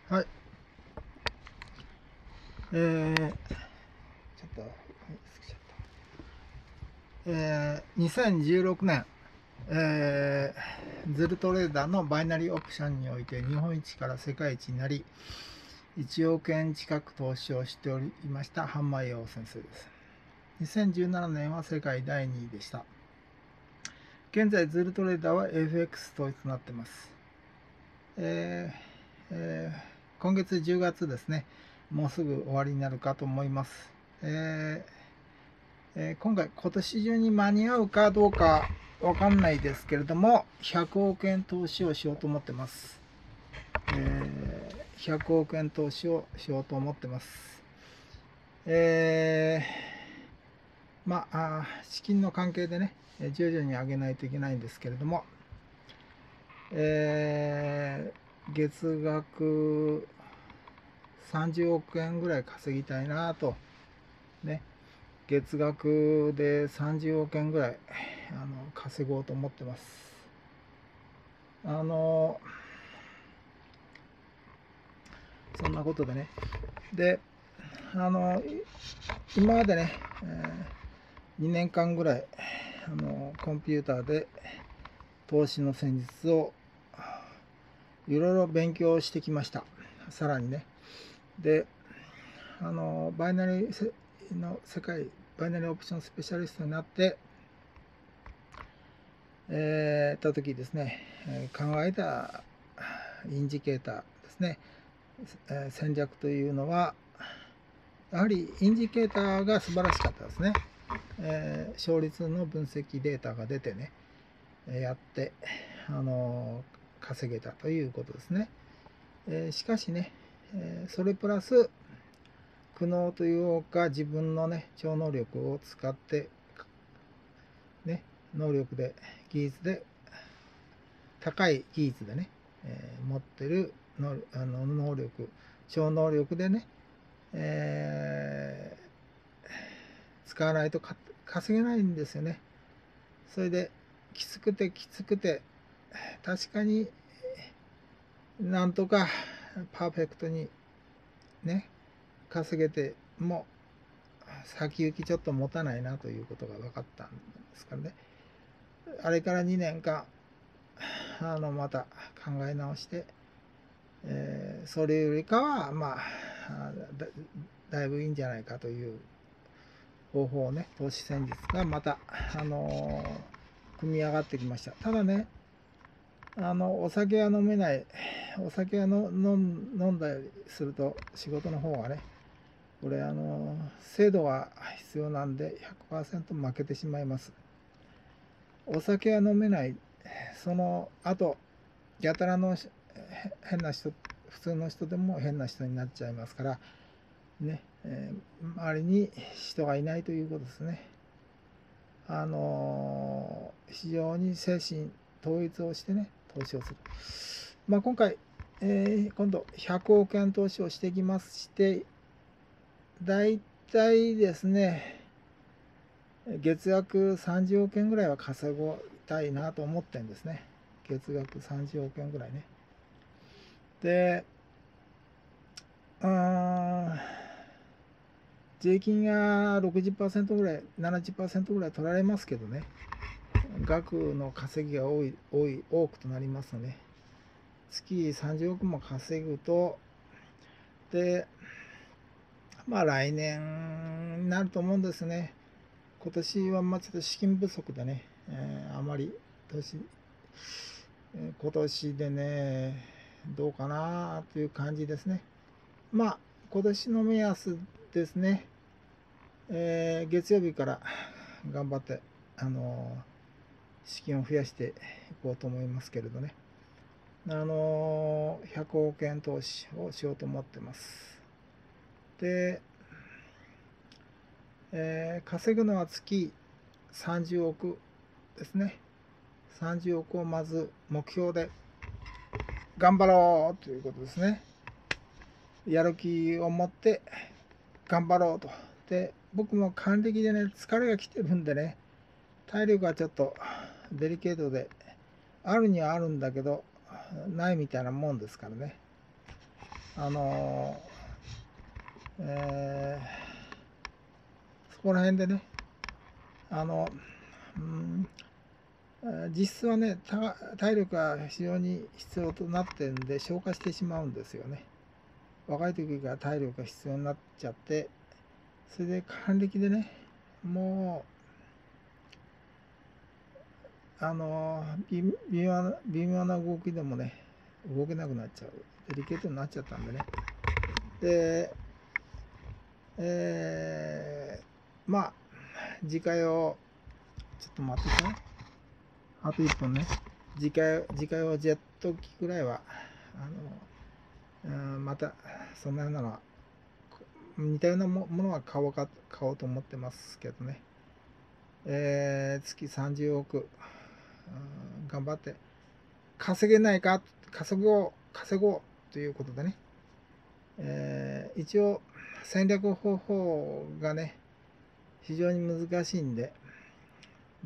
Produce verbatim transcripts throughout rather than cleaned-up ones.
はい。えー、ちょっと、はい、つけちゃった。えー、にせんじゅうろくねん、えー、ズルトレーダーのバイナリーオプションにおいて日本一から世界一になり、いちおくえん近く投資をしておりましたハンマーヨウ先生です。にせんじゅうななねんは世界だいにいでした。現在、ズルトレーダーは エフエックス 統一となっています。えーえー、今月じゅうがつですね、もうすぐ終わりになるかと思います。えーえー今回、今年中に間に合うかどうかわかんないですけれども、ひゃくおくえん投資をしようと思ってます。えーひゃくおくえん投資をしようと思ってます。えーまあ、資金の関係でね、徐々に上げないといけないんですけれども、えー月額さんじゅうおくえんぐらい稼ぎたいなと、ね、月額でさんじゅうおくえんぐらいあの稼ごうと思ってます。あのそんなことでね、であの今までね、えー、にねんかんぐらいあのコンピューターで投資の戦術をいろいろ勉強してきました。さらにね、であのバイナリーの世界バイナリーオプションスペシャリストになってえー、た時ですね、考えたインジケーターですね、えー、戦略というのはやはりインジケーターが素晴らしかったですね。えー、勝率の分析データが出てね、やって、あのー、稼げたということですね。えー、しかしね、えー、それプラス苦悩というか自分のね超能力を使ってね能力で技術で高い技術でね、えー、持ってるのあの能力超能力でね、えー、使わないと稼げないんですよね。それできつくてきつくて確かになんとかパーフェクトにね稼げても先行きちょっと持たないなということが分かったんですからね。あれからにねんかんあのまた考え直してえー、それよりかはまあだ、だいぶいいんじゃないかという方法をね投資戦術がまた、あのー、組み上がってきました。ただねあのお酒は飲めないお酒はの飲んだりすると仕事の方がねこれあの精度が必要なんで ひゃくパーセント 負けてしまいます。お酒は飲めないその後やたらの変な人普通の人でも変な人になっちゃいますからね、えー、周りに人がいないということですね。あのー、非常に精神統一をしてね投資をする。まあ今回、えー、今度ひゃくおくえん投資をしてきましてだいたいですね月額さんじゅうおくえんぐらいは稼ぎたいなと思ってるんですね。月額さんじゅうおくえんぐらいね。でうーん税金が ろくじゅっパーセント ぐらい ななじゅっパーセント ぐらい取られますけどね額の稼ぎが多い多い多くとなりますので月さんじゅうおくも稼ぐとでまあ来年になると思うんですね。今年はまあちょっと資金不足でね、えー、あまり年今年でねどうかなという感じですね。まあ今年の目安ですね、えー、月曜日から頑張ってあの資金を増やしていこうと思いますけれどね、あのひゃくおくえん投資をしようと思ってます。で、えー、稼ぐのは月さんじゅうおくですね。さんじゅうおくをまず目標で頑張ろうということですね。やる気を持って頑張ろうと。で僕も還暦でね疲れが来てるんでね体力はちょっとデリケートであるにはあるんだけどないみたいなもんですからね。 あの、えーそこら辺でね、あの、うん、実質はね、体力が非常に必要となってるんで、消化してしまうんですよね。若い時から体力が必要になっちゃって、それで還暦でね、もう、あの、微妙な、微妙な動きでもね、動けなくなっちゃう。デリケートになっちゃったんでね。で、えー、まあ、次回を、ちょっと待ってください。あといっぽんね。次回、次回はジェット機ぐらいは、あの、うん、また、そんなようなのは、似たようなものは買おうか、買おうと思ってますけどね。えー、月さんじゅうおく、うん、頑張って稼げないか、稼ごう、稼ごうということでね、えー、一応戦略方法がね、非常に難しいんで、うん、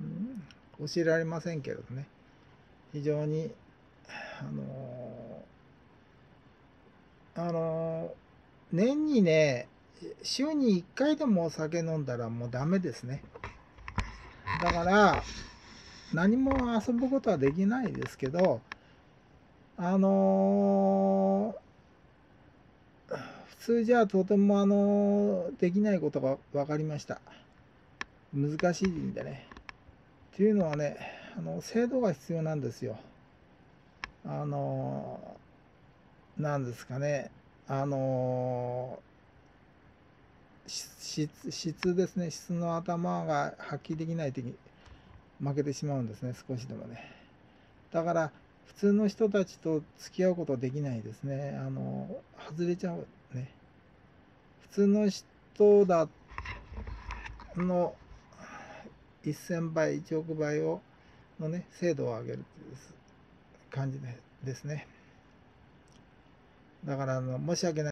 教えられませんけどね、非常に、あのー、あのー、年にね、週にいっかいでもお酒飲んだらもうダメですね。だから、何も遊ぶことはできないですけど、あのー、普通じゃとてもあのー、できないことが分かりました。難しいんでね。っていうのはね、あの制度が必要なんですよ。あのー、なんですかね。あのー、質、質ですね。質の頭が発揮できないとき負けてしまうんですね。少しでもね。だから普通の人たちと付き合うことはできないですね。あの外れちゃうね。普通の人だのせんばいいちおくばいをのね精度を上げるという感じですね。だからあの申し訳ない。